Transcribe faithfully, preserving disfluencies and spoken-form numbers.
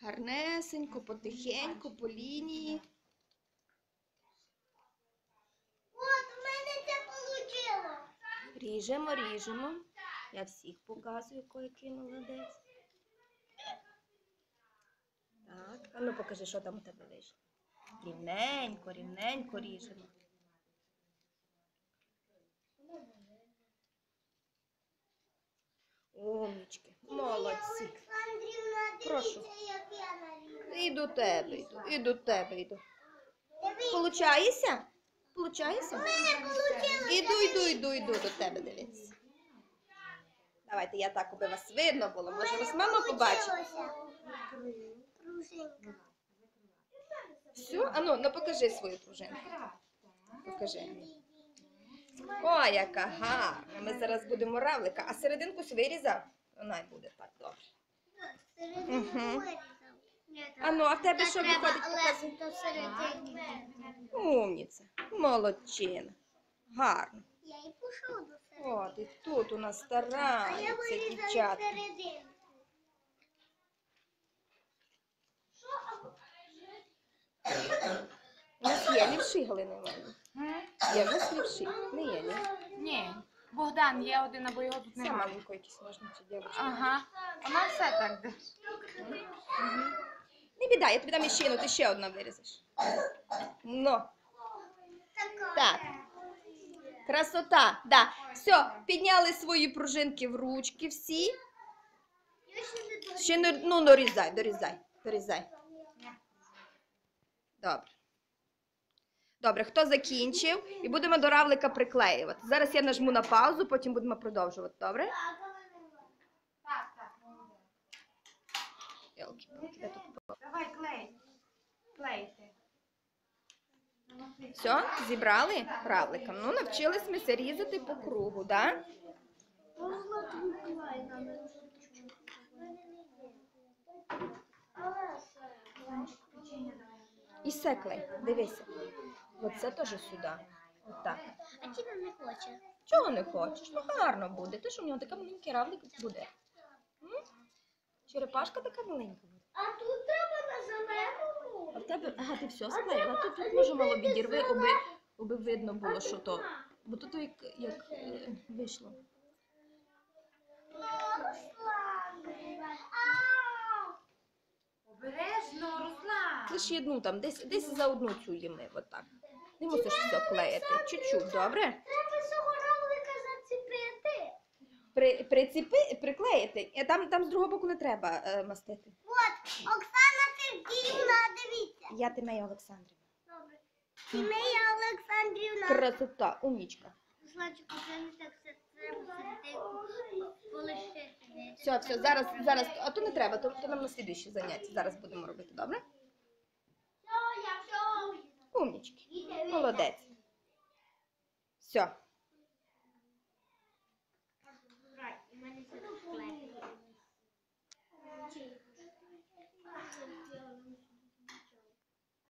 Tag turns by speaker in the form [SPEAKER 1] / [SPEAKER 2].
[SPEAKER 1] Гарнесенько, потихеньку, по лінії.
[SPEAKER 2] От, у мене це вийшло.
[SPEAKER 1] Ріжемо, ріжемо. Я всіх показую, який молодець. Так, а ну покажи, що там у тебе вийшло. Рівненько, рівненько ріжемо. Умнічки, молодці. Прошу. І до тебе йду, і до тебе йду. Получається? Получається? Іду, йду, йду, йду до тебе, дивіться. Давайте я так, аби вас видно було. Може, вас мама побачить? Все? А ну, ну покажи свою пружинку. Покажи. О, яка гарна. Ми зараз будемо равлика. А серединку собі вирізав? Вона й буде так добре. Угу. А ну, а в тебе що виходить? Показуй. Умніця. Молодчина. Гарно.
[SPEAKER 2] Я і пішов до середини.
[SPEAKER 1] От, і тут у нас стараються дівчатка. У нас є лівші, Галина Іванівна? Є в нас лівші? Не є, ні?
[SPEAKER 3] Ні. Богдан є один, або його тут
[SPEAKER 1] Це
[SPEAKER 3] немає.
[SPEAKER 1] маленько якісь ножниці, дівчатка.
[SPEAKER 3] Ага. Вона все так де.
[SPEAKER 1] Не біда, я тобі дам іще, ти ще одна вирізеш. Ну. Так. Красота. Да. Все, підняли свої пружинки в ручки всі. Ще не, ну, дорізай, дорізай, дорізай. Добре. Добре, хто закінчив? І будемо до равлика приклеювати. Зараз я нажму на паузу, потім будемо продовжувати, добре?
[SPEAKER 3] Так, так.
[SPEAKER 1] Йолки-палки, де тут?
[SPEAKER 3] Давай, клей. Клейте.
[SPEAKER 1] Все, зібрали равликом. Ну, навчились ми це різати по кругу, так? І все клей, дивися. Оце теж сюди. Отак.
[SPEAKER 2] А Тіна не хоче.
[SPEAKER 1] Чого не хочеш? Ну, гарно буде. Ти що, у нього така маленький равлик буде? М? Черепашка така маленька буде.
[SPEAKER 2] А тут треба на зеленому.
[SPEAKER 1] А в тебе, ага, ти все склеїла. Тут, тут може мало відірви, аби, аби видно було, що то. Бо тут як, як е, вийшло.
[SPEAKER 3] Обережно, Руслан.
[SPEAKER 1] Лише одну там, десь, десь за одну цю їми, отак. Не мусиш все клеїти. Чуть-чуть, добре?
[SPEAKER 2] Треба цього равлика зацепити.
[SPEAKER 1] При, приціпи, приклеїти. Е, Там, там з другого боку не треба е, мастити.
[SPEAKER 2] От, Оксана Сергіївна, дивіться.
[SPEAKER 1] Я Тимея Олександрівна.
[SPEAKER 2] Добре. Тімея Олександрівна.
[SPEAKER 1] Красота, умнічка.
[SPEAKER 2] Русланчику, це не так, це треба серединку полишити.
[SPEAKER 1] Все, все, зараз, зараз, а то не треба, то, то нам на слідуючі заняття. Зараз будемо робити, добре?
[SPEAKER 2] Все, я все.
[SPEAKER 1] Умнічки. Молодець. Все.